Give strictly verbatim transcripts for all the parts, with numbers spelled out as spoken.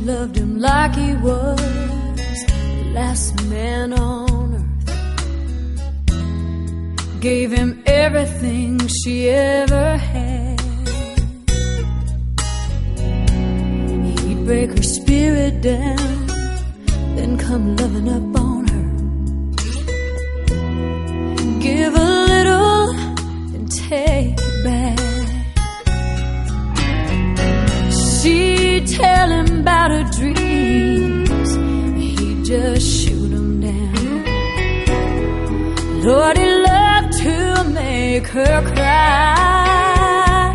loved him like he was the last man on earth. Gave him everything she ever had. He'd break her spirit down, then come loving up on her. Give a little and take it back. She'd tell him about her dreams, he'd just shoot them down. Lord, he loved to make her cry.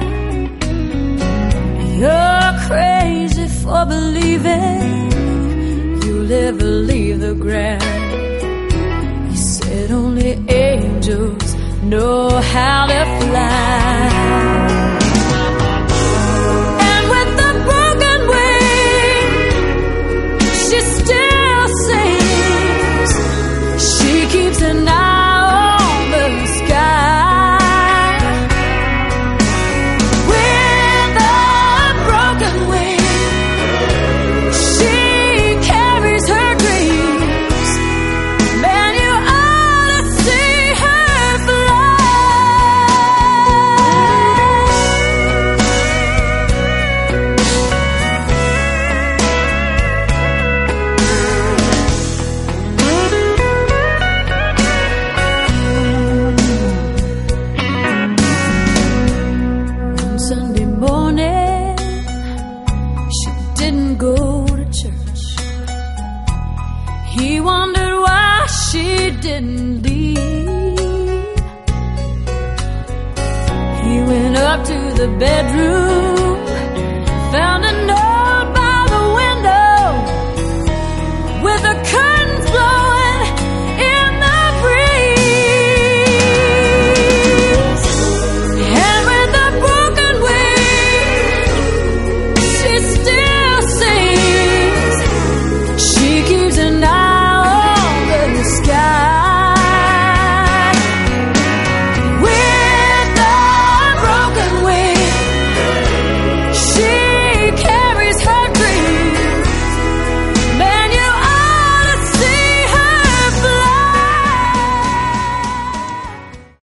You're crazy for believing you'll ever leave the ground. He said only angels know how to fly. An eye on the sky. With a broken wing, she carries her dreams. Man, you ought to see her Sunday morning, she didn't go to church. He wondered why she didn't leave. He went up to the bedroom